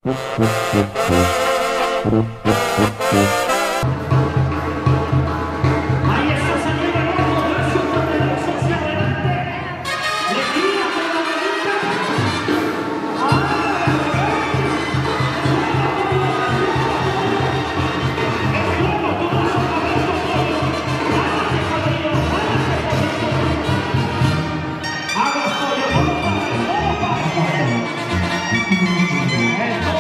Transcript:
Ahí está saliendo el otro brazo poderoso hacia adelante. Le tira con la manita. Es como tú vas a pagar con todo. Hágase caballero, hágase caballero. Hagas pollo, todo para, todo para.